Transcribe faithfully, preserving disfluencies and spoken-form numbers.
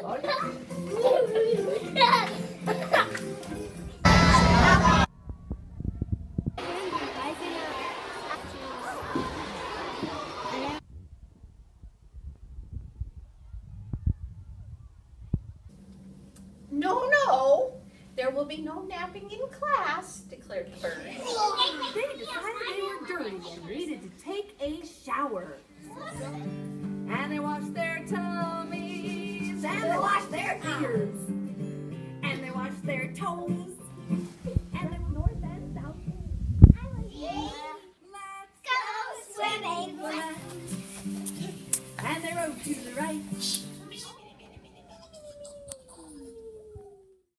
No, no, there will be no napping in class, declared Fern. They decided they were dirty and needed to take a shower. And they washed their tummies, and they washed their ears, and they washed their toes.